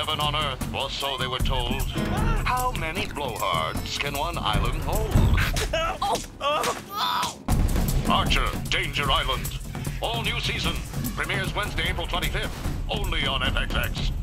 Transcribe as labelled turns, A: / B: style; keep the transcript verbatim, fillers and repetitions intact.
A: heaven on earth, or so they were told. How many blowhards can one island hold? Archer, Danger Island. All new season. Premieres Wednesday, April twenty-fifth. Only on F X X.